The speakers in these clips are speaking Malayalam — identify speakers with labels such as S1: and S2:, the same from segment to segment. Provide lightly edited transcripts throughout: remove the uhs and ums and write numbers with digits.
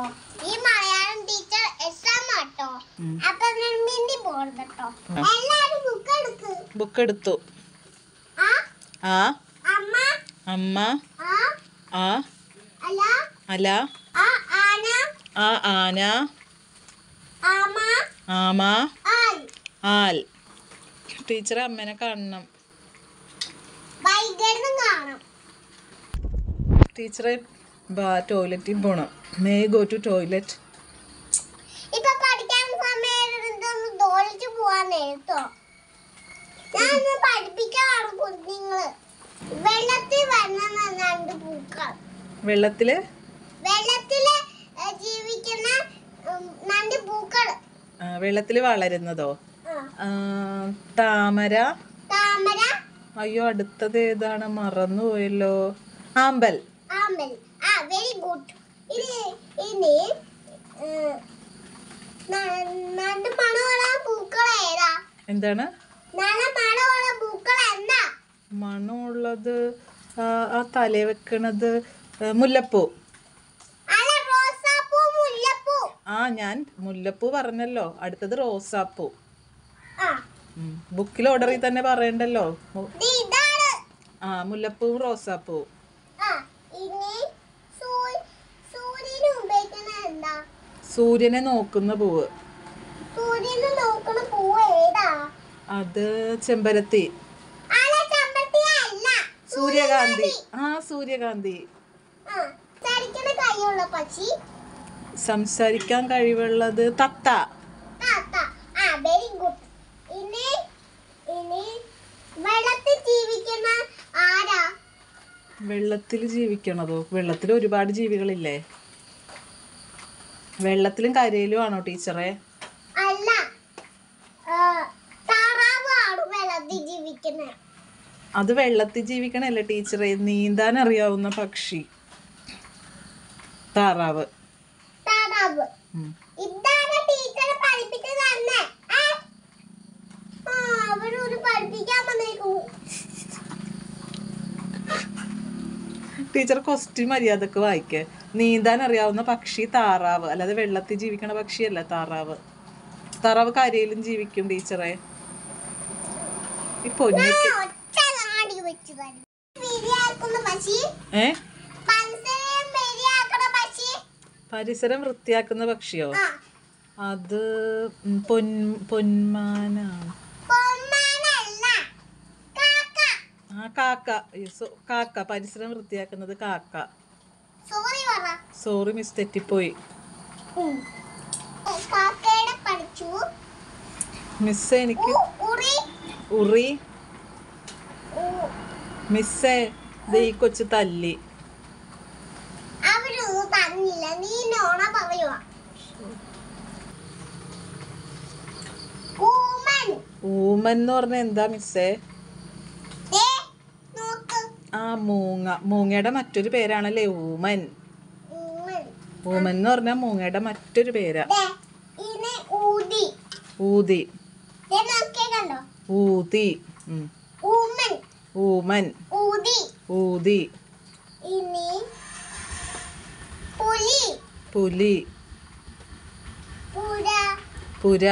S1: ഈ മലയാളം ടീച്ചർ എക്സാം ആട്ടോ. അപ്പൊ മിണ്ടി പോർട്ടോ. എല്ലാരും ബുക്ക് എടുത്തു. ആ അമ്മ അമ്മ ആ അല അല ആ ആന ആ ആന ആമ ആമ ആൽ ആൽ. ടീച്ചർ അമ്മേനെ കാണണം. ടീച്ചറെ ടോയ്ലറ്റിൽ പോണം. May go to toilet.
S2: ഇപ്പൊ പഠിക്കാൻ സമയം ടോയ്ലറ്റ് പോവാൻ നേരത്തോ ഞാൻ പഠിപ്പിക്കാണ് കുഞ്ഞുങ്ങള്. വെള്ളത്തിൽ വരുന്ന രണ്ട് പൂക്കൾ.
S1: വെള്ളത്തില്
S2: ജീവിക്കുന്ന രണ്ട് പൂക്കൾ.
S1: വെള്ളത്തില് വളരുന്നതോ? താമര. അയ്യോ, അടുത്തത് ഏതാണ്? മറന്നുപോയല്ലോ. ആമ്പൽ.
S2: Very good. ഇനി രണ്ട് മണമുള്ള പൂക്കൾ ഏതാ?
S1: എന്താണ്
S2: നല്ല മണമുള്ള പൂക്കൾ എന്താ?
S1: മണമുള്ളത് ആ തലേ വെക്കണത് മുല്ലപ്പൂ. ഞാൻ മുല്ലപ്പൂ പറഞ്ഞല്ലോ. അടുത്തത് റോസാപ്പൂ. ബുക്കിൽ ഓർഡറിൽ തന്നെ പറയണ്ടല്ലോ. മുല്ലപ്പൂവും റോസാപ്പൂ. സൂര്യനെ നോക്കുന്ന പൂവ്. അത് ചെമ്പരത്തി. സൂര്യകാന്തി. സൂര്യകാന്തി. സംസാരിക്കാൻ കഴിവുള്ളത് തത്ത. വെള്ളത്തിൽ ജീവിക്കണതോ? വെള്ളത്തിൽ ഒരുപാട് ജീവികളില്ലേ? വെള്ളത്തിലും കരയിലും ആണോ ടീച്ചറെ? അത് വെള്ളത്തിൽ ജീവിക്കണല്ലേ ടീച്ചറെ? നീന്താൻ അറിയാവുന്ന പക്ഷി താറാവ്. ടീച്ചർ ക്വസ്റ്റ്യൻ മര്യാദക്ക് വായിക്കേ. നീന്താൻ അറിയാവുന്ന പക്ഷി താറാവ്, അല്ലാതെ വെള്ളത്തിൽ ജീവിക്കണ പക്ഷിയല്ല താറാവ്. താറാവ് കരയിലും ജീവിക്കും ടീച്ചറെ. ഇപ്പൊ പരിസരം വൃത്തിയാക്കുന്ന പക്ഷിയോ? അത് പൊന്മാനാണ്. കാക്ക. കാക്ക. പരിസരം വൃത്തിയാക്കുന്നത് കാക്ക. സോറി മിസ്, തെറ്റിപ്പോയി. മിസ്സേ, എനിക്ക് ഉറി. മിസ്സേ, ഈ കൊച്ചു തല്ലി. ഊമൻ എന്ന് പറഞ്ഞ എന്താ മിസ്സേ? മൂങ്ങയുടെ മറ്റൊരു പേരാണല്ലേ ഊമൻ. ഊമൻ എന്ന് പറഞ്ഞ മൂങ്ങയുടെ മറ്റൊരു പേരാ. ഊതി. ഊതി. ഊമൻ. ഊതി. പുലി. പുര.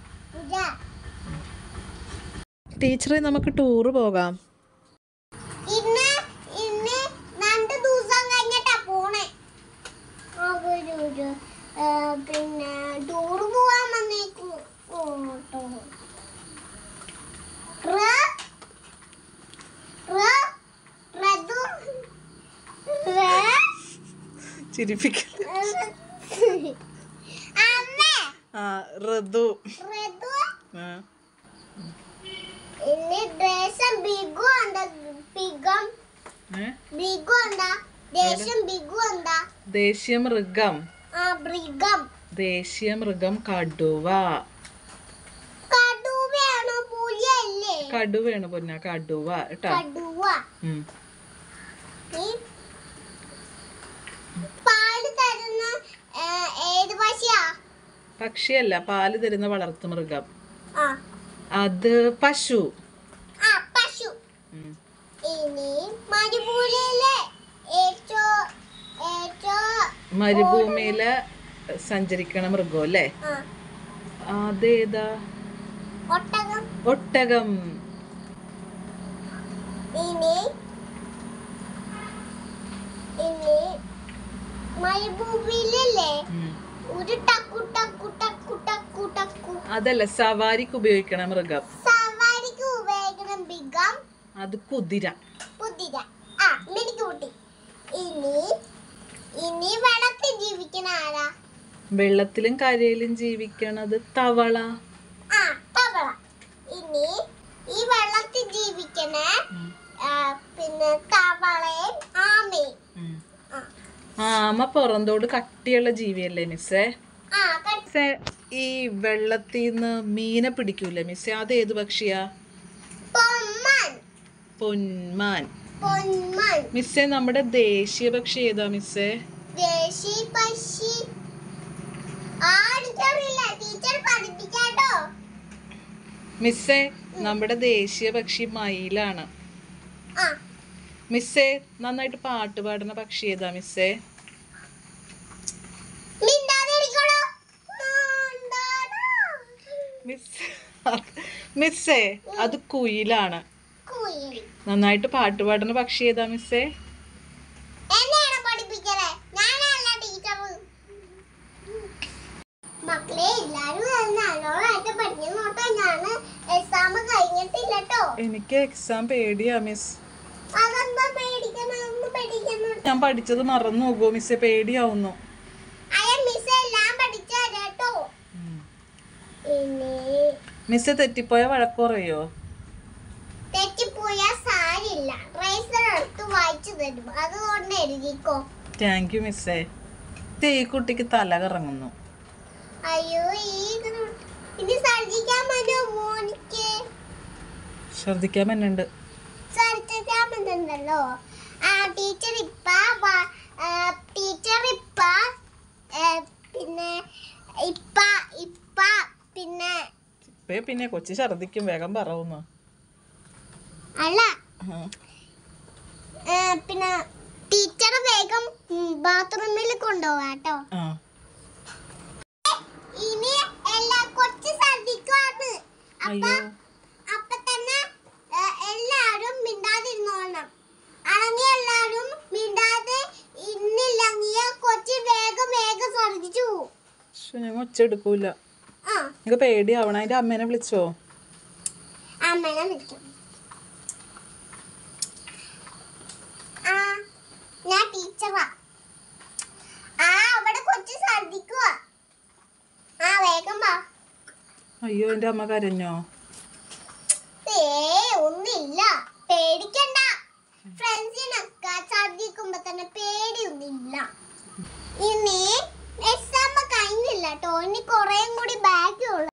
S1: ടീച്ചറെ, നമുക്ക് ടൂറ് പോകാം.
S2: പിന്നെ ടൂറ് പോവാൻ വന്നേക്കും.
S1: ഋതു. ദേശീയമൃഗം. ദേശീയമൃഗം കടുവ. കടുവയാണ് പൊന്ന. കടുവ കേട്ടോ. പക്ഷിയല്ല, പാല് തരുന്ന വളർത്തു മൃഗം. അത് പശു. മരുഭൂമിയിലെ സഞ്ചരിക്കണ മൃഗം അല്ലേ?
S2: ആ
S1: അതേതാ?
S2: ഒട്ടകം.
S1: ഒട്ടകം.
S2: ഇനി ഇനി മരുഭൂമിയിലല്ലേ ഒരു ടക്കു ടക്കു ടക്കു ടക്കു ടക്കു.
S1: അതല്ല, സവാരിക്ക് ഉപയോഗിക്കണ മൃഗം.
S2: സവാരിക്ക് ഉപയോഗിക്കുന്ന മൃഗം
S1: അത് കുതിര.
S2: കുതിര. ആ മിനിക്കൂട്ടി. ഇനി ഇനി വെള്ളത്തിൽ ജീവിക്കണ ആരാ?
S1: വെള്ളത്തിലും കരയിലും ജീവിക്കണത് തവള.
S2: ആ തവള. ഇനി ഈ വെള്ളത്തിൽ ജീവിക്കണ പിന്നെ തവളയും ആമയും.
S1: ആമ പുറന്തോട് കട്ടിയുള്ള ജീവിയല്ലേ മിസ്സേ? മിസ്സേ, ഈ വെള്ളത്തിൽ നിന്ന് മീനെ പിടിക്കൂലേ മിസ്സേ? അത് ഏത് പക്ഷിയാ? പൊന്മാൻ. മിസ്സേ, നമ്മുടെ ദേശീയ പക്ഷി ഏതാ മിസ്സേ?
S2: ദേശീയ പക്ഷി ടീച്ചർ പഠിപ്പിക്കാട്ടോ.
S1: മിസ്സേ, നമ്മുടെ ദേശീയ പക്ഷി മയിലാണ്. മിസ്സേ, നന്നായിട്ട് പാട്ട് പാടുന്ന പക്ഷി ഏതാ മിസ്സേ? മിസ്സേ, അത് കുയിലാണ്. നന്നായിട്ട് പാട്ട് പാടുന്ന പക്ഷി ഏതാ മിസ്സേ?
S2: മക്കളെ എല്ലാരും നല്ലോണമായിട്ട് പഠിക്കാൻ നോക്കാം. ഞാൻ എക്സാം കഴിഞ്ഞിട്ടില്ലട്ടോ.
S1: എനിക്ക് എക്സാം പേടിയാ മിസ്.
S2: അതെന്താ പേടിക്കണം? പേടിക്കണം.
S1: ഞാൻ പഠിച്ചത് മറന്നു പോകുമോ മിസ്സേ? പേടിയാവുന്നു. മിസ്സേ, തെറ്റിപ്പോയ വഴക്ക് പറയോ?
S2: തെറ്റിപ്പോയാ സാരില്ല, റൈസർ എടുത്ത് വായിച്ചു തരും. അതുകൊണ്ട് എഴുതിക്കോ.
S1: താങ്ക് യു മിസ്സേ. ഈ കുട്ടിക്ക് തല കറങ്ങുന്നു.
S2: അയ്യോ, ഇനി ശ്രദ്ധിക്കാൻ പറ്റുമോ മോനിക്ക്?
S1: ശ്രദ്ധിക്കാൻ പറ്റുന്നുണ്ട്.
S2: ശ്രദ്ധിക്കാൻ പറ്റുന്നുണ്ടല്ലോ. ടീച്ചർ
S1: പിന്നെ കൊച്ചി ഛർദിക്കും, വേഗം പറവുന്നു.
S2: അല്ല, പിന്നെ ടീച്ചർ വേഗം ബാത്റൂമിൽ കൊണ്ടുപോവാട്ടോ. ഇനി കൊച്ചു ശ്രദ്ധിക്കുവാണ്. അപ്പൊ തന്നെ എല്ലാരും മിണ്ടാതിരുന്നോളണം. അല്ലെങ്കിൽ എല്ലാരും മിണ്ടാതെ ഇന്നില്ലെങ്കിൽ കൊച്ചു വേഗം വേഗം ശ്രദ്ധിച്ചു പോകും.
S1: ഞാൻ ഒച്ച എടുക്കൂല. നിനക്ക് പേടിയാവണം. അതിന്റെ അമ്മേനെ വിളിച്ചോ?
S2: അമ്മേനെ വിളിക്കും. ഞാൻ ടീച്ചറാ. അവിടെ കൊച്ചു ശ്രദ്ധിക്കുക. വേഗം വാ.
S1: അയ്യോ, എന്റെ അമ്മ കരഞ്ഞോ?